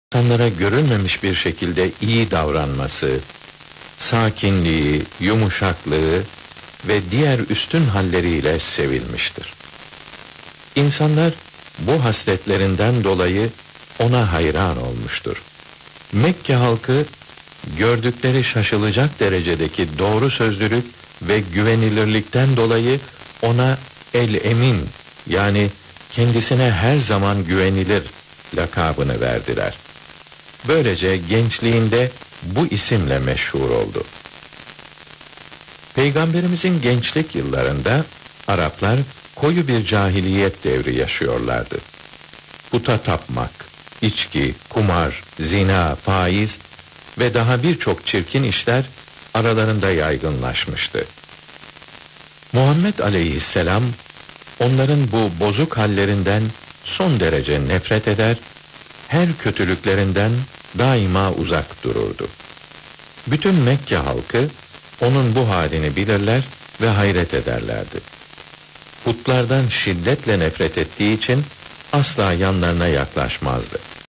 İnsanlara görülmemiş bir şekilde iyi davranması, sakinliği, yumuşaklığı ve diğer üstün halleriyle sevilmiştir. İnsanlar bu hasletlerinden dolayı ona hayran olmuştur. Mekke halkı gördükleri şaşılacak derecedeki doğru sözlülük ve güvenilirlikten dolayı ona El-Emin, yani kendisine her zaman güvenilir lakabını verdiler. Böylece gençliğinde bu isimle meşhur oldu. Peygamberimizin gençlik yıllarında Araplar koyu bir cahiliyet devri yaşıyorlardı. Puta tapmak, içki, kumar, zina, faiz ve daha birçok çirkin işler aralarında yaygınlaşmıştı. Muhammed aleyhisselam onların bu bozuk hallerinden son derece nefret eder, her kötülüklerinden daima uzak dururdu. Bütün Mekke halkı onun bu halini bilirler ve hayret ederlerdi. Putlardan şiddetle nefret ettiği için asla yanlarına yaklaşmazdı.